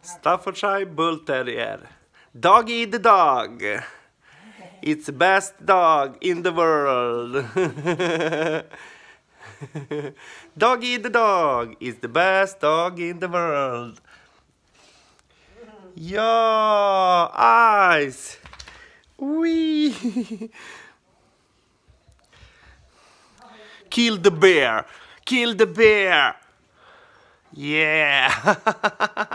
Staffordshire Bull Terrier. Doggy the dog. It's the best dog in the world. Doggy the dog is the best dog in the world. Yeah, eyes. Wee. Kill the bear. Kill the bear. Yeah.